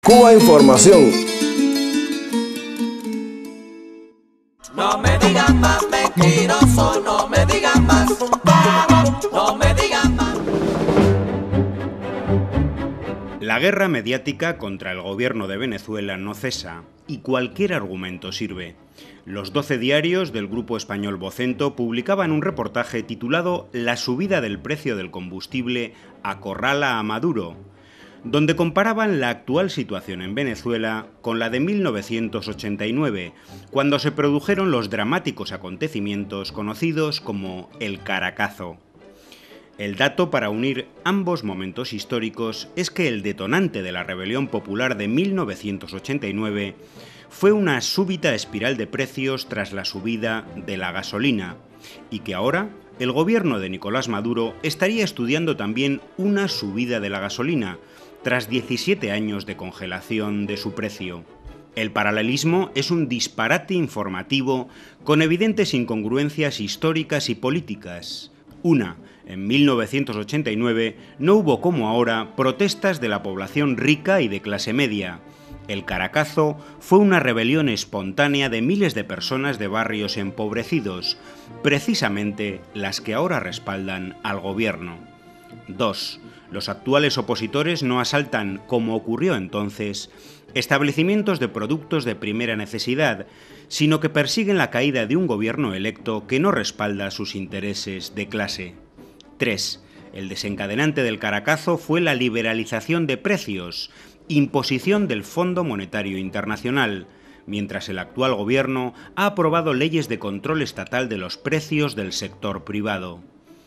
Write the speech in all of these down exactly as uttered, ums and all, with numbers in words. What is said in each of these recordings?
Cuba Información. No me digan más mentiroso, no me digan más, no me digan más. La guerra mediática contra el gobierno de Venezuela no cesa y cualquier argumento sirve. Los doce diarios del grupo español Vocento publicaban un reportaje titulado La subida del precio del combustible acorrala a Maduro, donde comparaban la actual situación en Venezuela con la de mil novecientos ochenta y nueve, cuando se produjeron los dramáticos acontecimientos conocidos como el Caracazo. El dato para unir ambos momentos históricos es que el detonante de la rebelión popular de mil novecientos ochenta y nueve fue una súbita espiral de precios tras la subida de la gasolina, y que ahora el gobierno de Nicolás Maduro estaría estudiando también una subida de la gasolina, tras diecisiete años de congelación de su precio. El paralelismo es un disparate informativo con evidentes incongruencias históricas y políticas. Una, en mil novecientos ochenta y nueve no hubo como ahora protestas de la población rica y de clase media. El Caracazo fue una rebelión espontánea de miles de personas de barrios empobrecidos, precisamente las que ahora respaldan al gobierno. Dos. Los actuales opositores no asaltan, como ocurrió entonces, establecimientos de productos de primera necesidad, sino que persiguen la caída de un gobierno electo que no respalda sus intereses de clase. tres. El desencadenante del Caracazo fue la liberalización de precios, imposición del Fondo Monetario Internacional, mientras el actual gobierno ha aprobado leyes de control estatal de los precios del sector privado.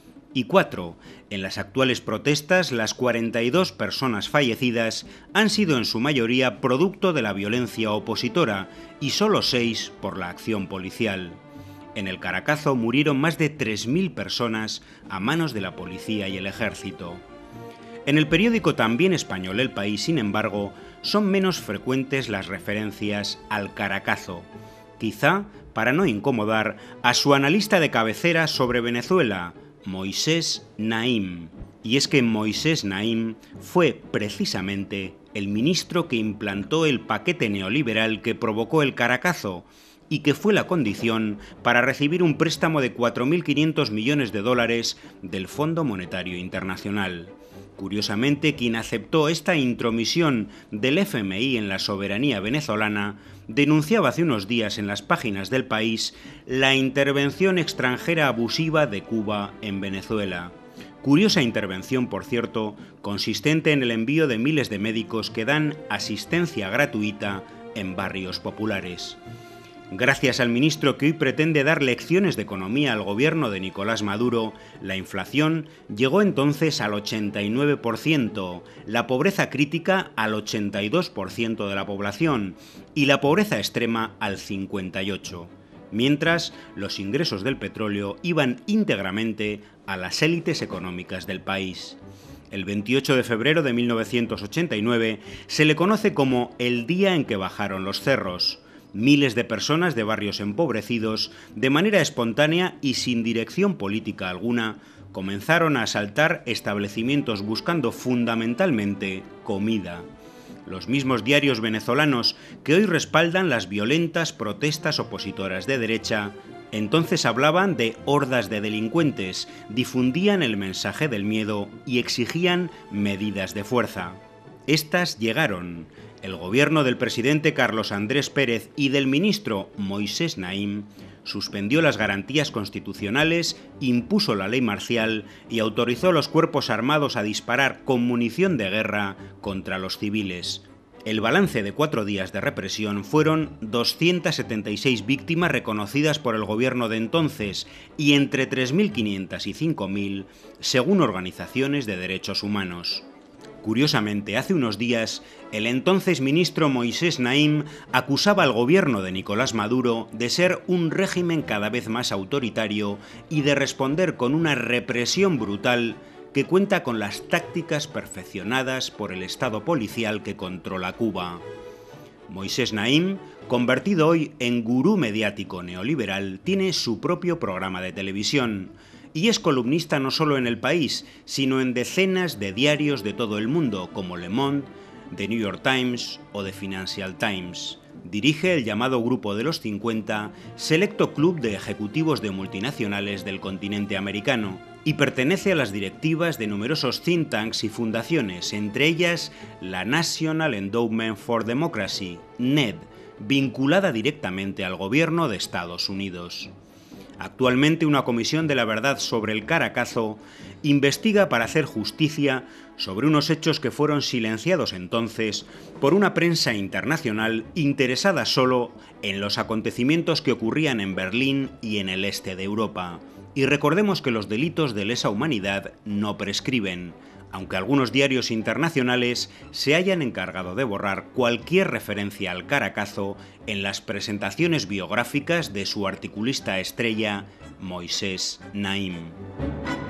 Y cuatro. En las actuales protestas, las cuarenta y dos personas fallecidas han sido en su mayoría producto de la violencia opositora y solo seis por la acción policial. En el Caracazo murieron más de tres mil personas a manos de la policía y el ejército. En el periódico también español El País, sin embargo, son menos frecuentes las referencias al Caracazo, quizá para no incomodar a su analista de cabecera sobre Venezuela, Moisés Naim. Y es que Moisés Naim fue precisamente el ministro que implantó el paquete neoliberal que provocó el Caracazo y que fue la condición para recibir un préstamo de cuatro mil quinientos millones de dólares del Fondo Monetario Internacional. Curiosamente, quien aceptó esta intromisión del F M I en la soberanía venezolana denunciaba hace unos días en las páginas del País la intervención extranjera abusiva de Cuba en Venezuela. Curiosa intervención, por cierto, consistente en el envío de miles de médicos que dan asistencia gratuita en barrios populares. Gracias al ministro que hoy pretende dar lecciones de economía al gobierno de Nicolás Maduro, la inflación llegó entonces al ochenta y nueve por ciento, la pobreza crítica al ochenta y dos por ciento de la población y la pobreza extrema al cincuenta y ocho por ciento, mientras los ingresos del petróleo iban íntegramente a las élites económicas del país. El veintiocho de febrero de mil novecientos ochenta y nueve se le conoce como el día en que bajaron los cerros. Miles de personas de barrios empobrecidos, de manera espontánea y sin dirección política alguna, comenzaron a asaltar establecimientos buscando fundamentalmente comida. Los mismos diarios venezolanos que hoy respaldan las violentas protestas opositoras de derecha, entonces hablaban de hordas de delincuentes, difundían el mensaje del miedo y exigían medidas de fuerza. Estas llegaron. El gobierno del presidente Carlos Andrés Pérez y del ministro Moisés Naim suspendió las garantías constitucionales, impuso la ley marcial y autorizó a los cuerpos armados a disparar con munición de guerra contra los civiles. El balance de cuatro días de represión fueron doscientas setenta y seis víctimas reconocidas por el gobierno de entonces y entre tres mil quinientas y cinco mil, según organizaciones de derechos humanos. Curiosamente, hace unos días, el entonces ministro Moisés Naim acusaba al gobierno de Nicolás Maduro de ser un régimen cada vez más autoritario y de responder con una represión brutal que cuenta con las tácticas perfeccionadas por el Estado policial que controla Cuba. Moisés Naim, convertido hoy en gurú mediático neoliberal, tiene su propio programa de televisión y es columnista no solo en El País, sino en decenas de diarios de todo el mundo, como Le Monde, The New York Times o The Financial Times. Dirige el llamado Grupo de los cincuenta, selecto club de ejecutivos de multinacionales del continente americano, y pertenece a las directivas de numerosos think tanks y fundaciones, entre ellas la National Endowment for Democracy, N E D, vinculada directamente al gobierno de Estados Unidos. Actualmente una comisión de la verdad sobre el Caracazo investiga para hacer justicia sobre unos hechos que fueron silenciados entonces por una prensa internacional interesada solo en los acontecimientos que ocurrían en Berlín y en el este de Europa. Y recordemos que los delitos de lesa humanidad no prescriben, aunque algunos diarios internacionales se hayan encargado de borrar cualquier referencia al Caracazo en las presentaciones biográficas de su articulista estrella, Moisés Naim.